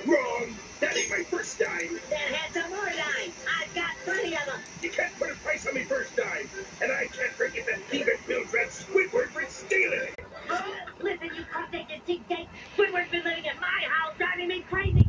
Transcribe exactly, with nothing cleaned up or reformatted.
Wrong! That ain't my first dime. Then had some more dimes. I've got plenty of them. You can't put a price on me first dime. And I can't forget that thief that builds that Squidward for stealing it. Listen, you crustaceous cheapskate. Squidward's been living in my house, driving me crazy.